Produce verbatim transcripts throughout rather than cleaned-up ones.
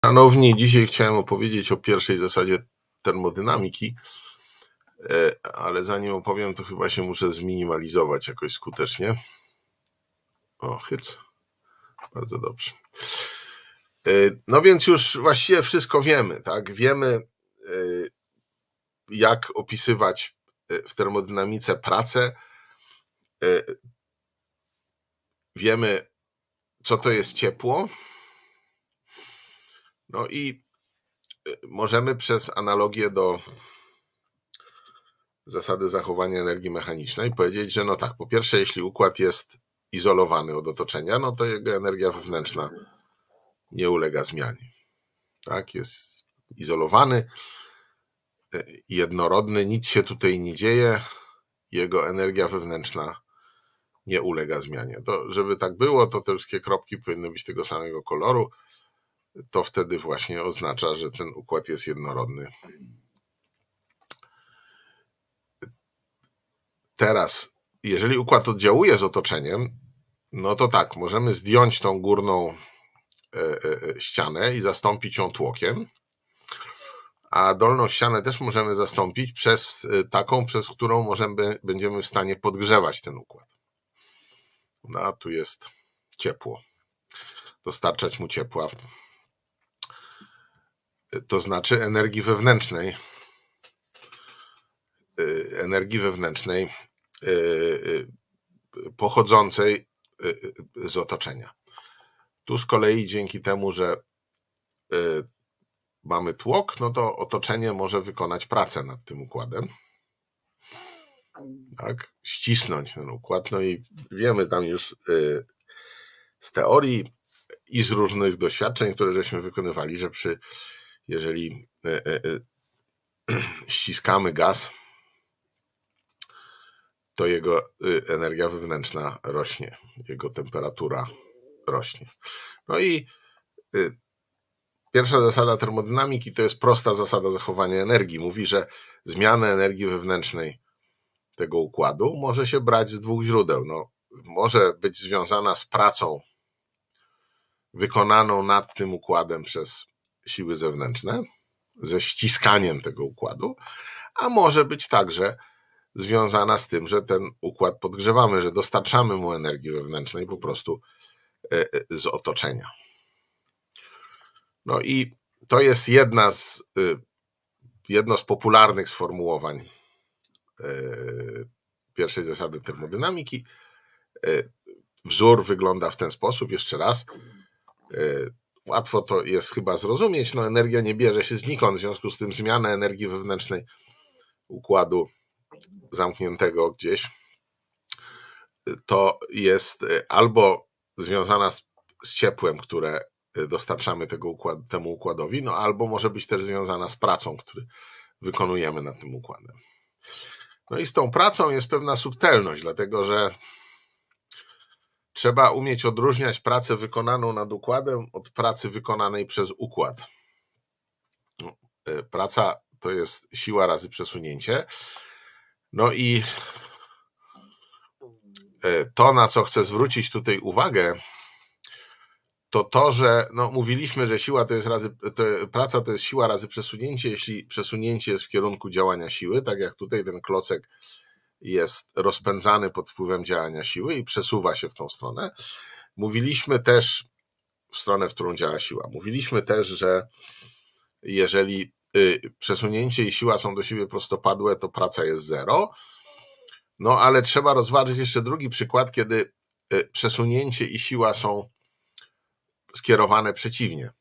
Szanowni, dzisiaj chciałem opowiedzieć o pierwszej zasadzie termodynamiki, ale zanim opowiem, to chyba się muszę zminimalizować jakoś skutecznie. O, hyc. Bardzo dobrze. No więc już właściwie wszystko wiemy, tak? Wiemy, jak opisywać w termodynamice pracę. Wiemy, co to jest ciepło. No i możemy przez analogię do zasady zachowania energii mechanicznej powiedzieć, że no tak, po pierwsze, jeśli układ jest izolowany od otoczenia, no to jego energia wewnętrzna nie ulega zmianie. Tak, jest izolowany, jednorodny, nic się tutaj nie dzieje, jego energia wewnętrzna nie ulega zmianie. To, żeby tak było, to te wszystkie kropki powinny być tego samego koloru. To wtedy właśnie oznacza, że ten układ jest jednorodny. Teraz, jeżeli układ oddziałuje z otoczeniem, no to tak, możemy zdjąć tą górną ścianę i zastąpić ją tłokiem, a dolną ścianę też możemy zastąpić przez taką, przez którą możemy, będziemy w stanie podgrzewać ten układ. No a tu jest ciepło. Dostarczać mu ciepła. To znaczy energii wewnętrznej. Energii wewnętrznej pochodzącej z otoczenia. Tu z kolei dzięki temu, że mamy tłok, no to otoczenie może wykonać pracę nad tym układem. Tak, ścisnąć ten układ. No i wiemy tam już z teorii i z różnych doświadczeń, które żeśmy wykonywali, że przy, jeżeli ściskamy gaz, to jego energia wewnętrzna rośnie, jego temperatura rośnie. No i pierwsza zasada termodynamiki to jest prosta zasada zachowania energii. Mówi, że zmiana energii wewnętrznej tego układu może się brać z dwóch źródeł. No, może być związana z pracą wykonaną nad tym układem przez siły zewnętrzne, ze ściskaniem tego układu, a może być także związana z tym, że ten układ podgrzewamy, że dostarczamy mu energii wewnętrznej po prostu z otoczenia. No i to jest jedna z, jedno z popularnych sformułowań pierwszej zasady termodynamiki. Wzór wygląda w ten sposób, jeszcze raz. Łatwo to jest chyba zrozumieć, no energia nie bierze się znikąd, w związku z tym zmiana energii wewnętrznej układu zamkniętego gdzieś to jest albo związana z, z ciepłem, które dostarczamy tego układ, temu układowi, no albo może być też związana z pracą, którą wykonujemy nad tym układem. No i z tą pracą jest pewna subtelność, dlatego że trzeba umieć odróżniać pracę wykonaną nad układem od pracy wykonanej przez układ. Praca to jest siła razy przesunięcie. No i to, na co chcę zwrócić tutaj uwagę, to to, że no, mówiliśmy, że siła to jest razy, to, praca to jest siła razy przesunięcie, jeśli przesunięcie jest w kierunku działania siły, tak jak tutaj ten klocek jest rozpędzany pod wpływem działania siły i przesuwa się w tą stronę. Mówiliśmy też w stronę, w którą działa siła. Mówiliśmy też, że jeżeli przesunięcie i siła są do siebie prostopadłe, to praca jest zero. No ale trzeba rozważyć jeszcze drugi przykład, kiedy przesunięcie i siła są skierowane przeciwnie.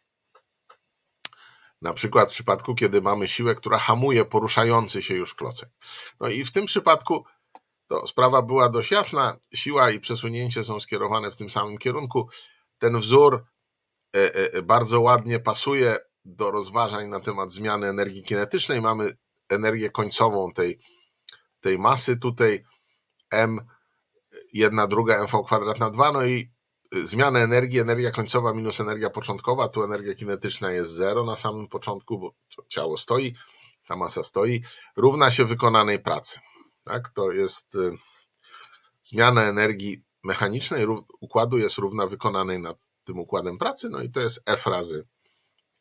Na przykład w przypadku, kiedy mamy siłę, która hamuje poruszający się już klocek. No i w tym przypadku to sprawa była dość jasna. Siła i przesunięcie są skierowane w tym samym kierunku. Ten wzór bardzo ładnie pasuje do rozważań na temat zmiany energii kinetycznej. Mamy energię końcową tej, tej masy tutaj m, jedna druga mv kwadrat na dwa, no i zmiana energii, energia końcowa minus energia początkowa, tu energia kinetyczna jest zero na samym początku, bo ciało stoi, ta masa stoi, równa się wykonanej pracy. Tak? To jest y, zmiana energii mechanicznej układu jest równa wykonanej nad tym układem pracy, no i to jest F razy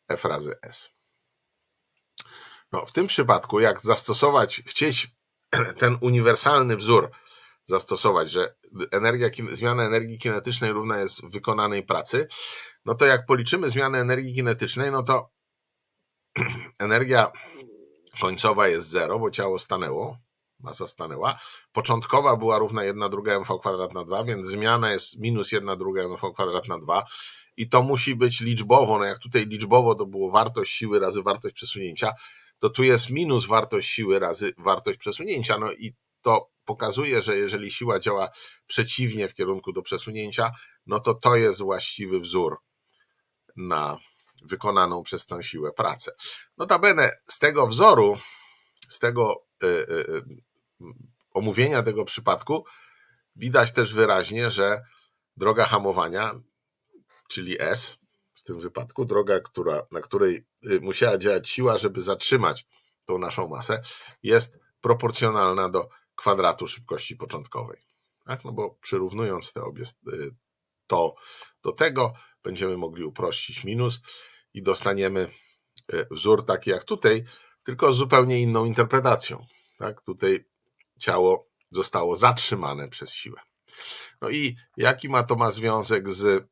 F razy S. No, w tym przypadku, jak zastosować, chcieć ten uniwersalny wzór zastosować, że energia, zmiana energii kinetycznej równa jest wykonanej pracy, no to jak policzymy zmianę energii kinetycznej, no to energia końcowa jest zero, bo ciało stanęło, masa stanęła. Początkowa była równa jedna druga mv kwadrat na dwa, więc zmiana jest minus jedna druga mv kwadrat na dwa i to musi być liczbowo, no jak tutaj liczbowo to było wartość siły razy wartość przesunięcia, to tu jest minus wartość siły razy wartość przesunięcia, no i to pokazuje, że jeżeli siła działa przeciwnie w kierunku do przesunięcia, no to to jest właściwy wzór na wykonaną przez tę siłę pracę. Notabene z tego wzoru, z tego y, y, omówienia tego przypadku widać też wyraźnie, że droga hamowania, czyli S, w tym wypadku droga, która, na której musiała działać siła, żeby zatrzymać tą naszą masę, jest proporcjonalna do kwadratu szybkości początkowej. Tak? No bo przyrównując te obie, to do tego, będziemy mogli uprościć minus i dostaniemy wzór taki jak tutaj, tylko z zupełnie inną interpretacją. Tak? Tutaj ciało zostało zatrzymane przez siłę. No i jaki ma to ma związek z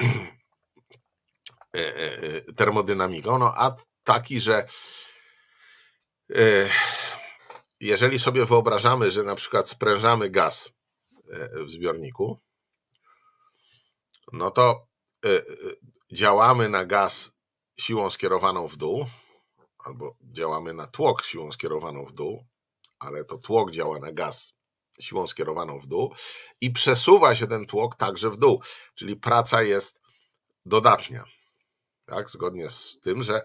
termodynamiką? No a taki, że jeżeli sobie wyobrażamy, że na przykład sprężamy gaz w zbiorniku, no to działamy na gaz siłą skierowaną w dół, albo działamy na tłok siłą skierowaną w dół, ale to tłok działa na gaz siłą skierowaną w dół i przesuwa się ten tłok także w dół, czyli praca jest dodatnia. Tak? Zgodnie z tym, że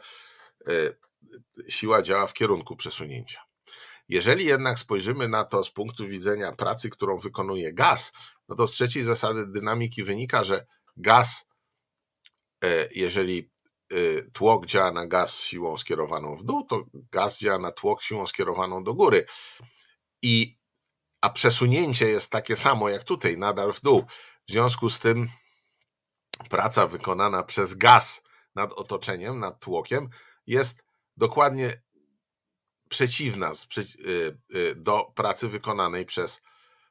siła działa w kierunku przesunięcia. Jeżeli jednak spojrzymy na to z punktu widzenia pracy, którą wykonuje gaz, no to z trzeciej zasady dynamiki wynika, że gaz, jeżeli tłok działa na gaz siłą skierowaną w dół, to gaz działa na tłok siłą skierowaną do góry. I, a przesunięcie jest takie samo jak tutaj, nadal w dół. W związku z tym praca wykonana przez gaz nad otoczeniem, nad tłokiem jest dokładnie przeciwna do pracy wykonanej przez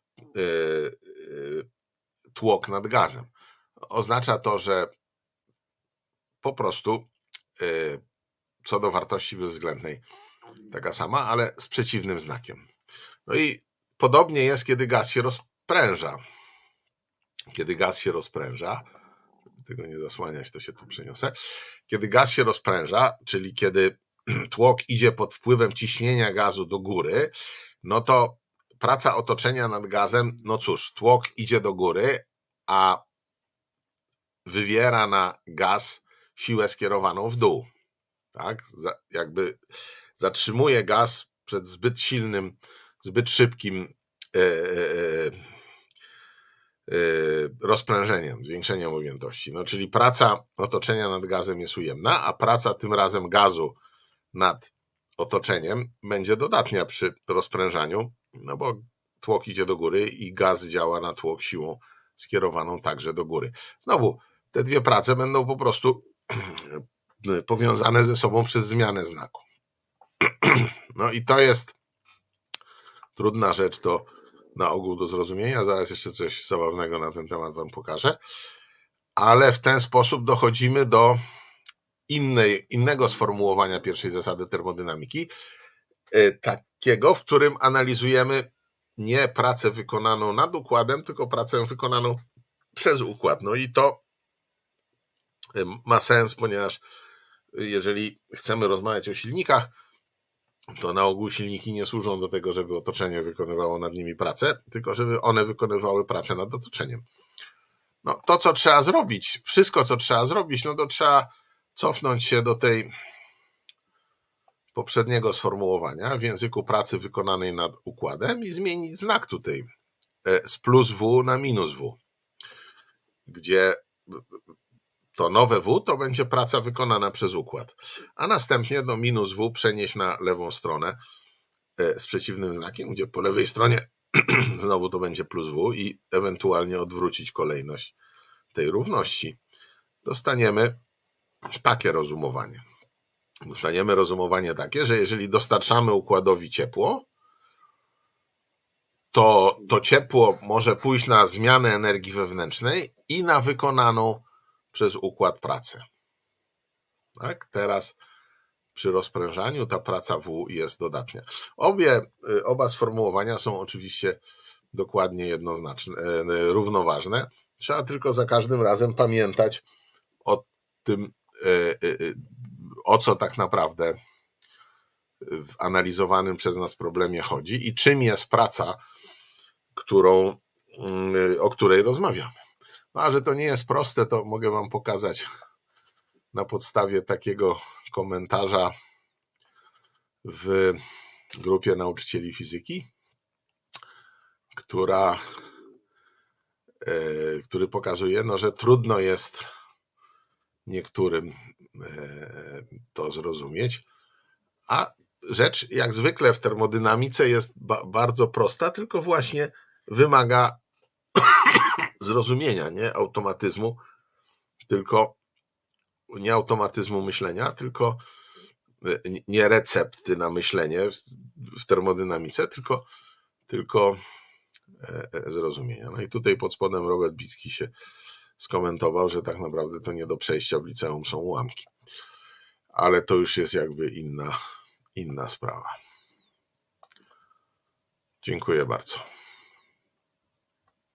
tłok nad gazem. Oznacza to, że po prostu co do wartości bezwzględnej taka sama, ale z przeciwnym znakiem. No i podobnie jest, kiedy gaz się rozpręża. Kiedy gaz się rozpręża, tego nie zasłaniać, to się tu przeniosę. Kiedy gaz się rozpręża, czyli kiedy tłok idzie pod wpływem ciśnienia gazu do góry, no to praca otoczenia nad gazem, no cóż, tłok idzie do góry, a wywiera na gaz siłę skierowaną w dół. Tak? Jakby zatrzymuje gaz przed zbyt silnym, zbyt szybkim yy, yy, rozprężeniem, zwiększeniem objętości. No, czyli praca otoczenia nad gazem jest ujemna, a praca tym razem gazu nad otoczeniem będzie dodatnia przy rozprężaniu, no bo tłok idzie do góry i gaz działa na tłok siłą skierowaną także do góry. Znowu, te dwie prace będą po prostu powiązane ze sobą przez zmianę znaku. No i to jest trudna rzecz do, na ogół do zrozumienia. Zaraz jeszcze coś zabawnego na ten temat wam pokażę. Ale w ten sposób dochodzimy do innej, innego sformułowania pierwszej zasady termodynamiki, takiego, w którym analizujemy nie pracę wykonaną nad układem, tylko pracę wykonaną przez układ. No i to ma sens, ponieważ jeżeli chcemy rozmawiać o silnikach, to na ogół silniki nie służą do tego, żeby otoczenie wykonywało nad nimi pracę, tylko żeby one wykonywały pracę nad otoczeniem. No to, co trzeba zrobić, wszystko, co trzeba zrobić, no to trzeba cofnąć się do tej poprzedniego sformułowania w języku pracy wykonanej nad układem i zmienić znak tutaj z plus W na minus W, gdzie to nowe W to będzie praca wykonana przez układ, a następnie do minus W przenieść na lewą stronę z przeciwnym znakiem, gdzie po lewej stronie znowu to będzie plus W i ewentualnie odwrócić kolejność tej równości. Dostaniemy takie rozumowanie. Dostaniemy rozumowanie takie, że jeżeli dostarczamy układowi ciepło, to to ciepło może pójść na zmianę energii wewnętrznej i na wykonaną przez układ pracę. Tak? Teraz przy rozprężaniu ta praca W jest dodatnia. Obie, oba sformułowania są oczywiście dokładnie jednoznaczne, równoważne. Trzeba tylko za każdym razem pamiętać o tym, o co tak naprawdę w analizowanym przez nas problemie chodzi i czym jest praca, którą, o której rozmawiamy. No, a że to nie jest proste, to mogę wam pokazać na podstawie takiego komentarza w grupie nauczycieli fizyki, która, który pokazuje, no, że trudno jest niektórym to zrozumieć, a rzecz jak zwykle w termodynamice jest ba- bardzo prosta, tylko właśnie wymaga zrozumienia, nie automatyzmu, tylko nie automatyzmu myślenia, tylko nie recepty na myślenie w termodynamice, tylko, tylko zrozumienia. No i tutaj pod spodem Robert Bicki się skomentował, że tak naprawdę to nie do przejścia w liceum są ułamki. Ale to już jest jakby inna, inna sprawa. Dziękuję bardzo.